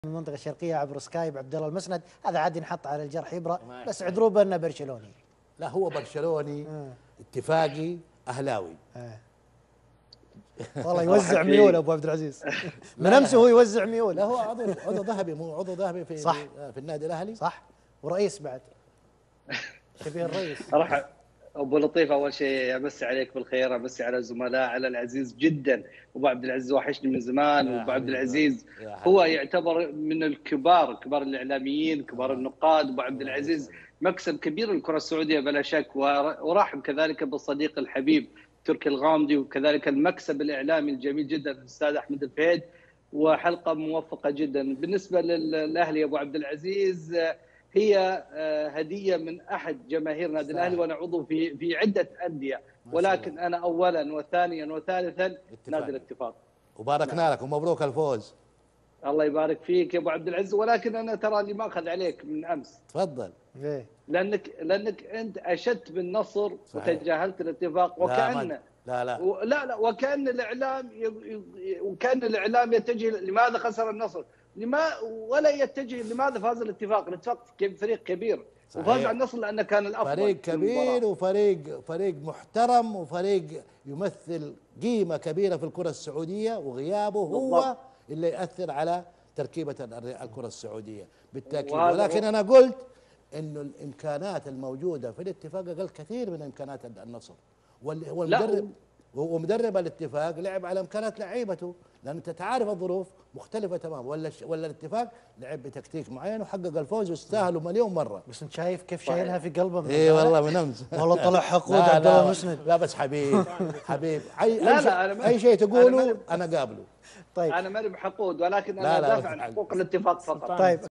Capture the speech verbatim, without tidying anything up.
من المنطقة الشرقية عبر سكايب عبد الله المسند. هذا عاد ينحط على الجرح إبرة، بس عذروه بأنه برشلوني. لا هو برشلوني آه. اتفاقي أهلاوي. آه. والله يوزع ميول أبو عبد العزيز. من أمس هو يوزع ميول. لا هو عضو عضو ذهبي، مو عضو ذهبي في صح في النادي الأهلي. صح، ورئيس بعد، شبيه الرئيس. راح ابو لطيف، اول شيء امسي عليك بالخير، امسي على الزملاء، على العزيز جدا ابو عبد العزيز، وحشني من زمان. وابو عبد العزيز هو يعتبر من الكبار كبار الاعلاميين، كبار النقاد. ابو عبد العزيز مكسب كبير للكره السعوديه بلا شك، ورحب كذلك بالصديق الحبيب تركي الغامدي، وكذلك المكسب الاعلامي الجميل جدا الاستاذ احمد الفهيد. وحلقه موفقه جدا بالنسبه للاهلي. ابو عبد العزيز هي هديه من احد جماهير نادي الاهلي، وانا عضو في في عده انديه، ولكن انا اولا وثانيا وثالثا نادي الاتفاق. وباركنا لك ومبروك الفوز. الله يبارك فيك يا ابو عبد العزيز، ولكن انا ترى اللي ما اخذ عليك من امس. تفضل. لانك لانك انت اشدت بالنصر وتجاهلت الاتفاق، وكان لا لا لا لا لا وكان الاعلام وكان الاعلام يتجه لماذا خسر النصر؟ لما ولا يتجه لماذا فاز الاتفاق؟ الاتفاق فريق كبير وفاز على النصر لانه كان الافضل. فريق كبير وفريق فريق محترم وفريق يمثل قيمه كبيره في الكره السعوديه، وغيابه هو بالضبط اللي ياثر على تركيبه الكره السعوديه بالتاكيد. ولكن انا قلت انه الامكانات الموجوده في الاتفاق اقل كثير من امكانات النصر، والمدرب ومدرب الاتفاق لعب على امكانات لعيبته، لان انت تعرف الظروف مختلفه تمام. ولا ولا الاتفاق لعب بتكتيك معين وحقق الفوز واستاهلوا مليون مره. بس انت شايف كيف شايلها في قلبه؟ اي والله من امس والله طلع حقود عبد الله المسند. لا بس حبيب حبيب اي لا اي لا شيء, أي شيء تقوله انا قابله. طيب انا ماني بحقود، ولكن انا دافع عن حقوق الاتفاق فقط. طيب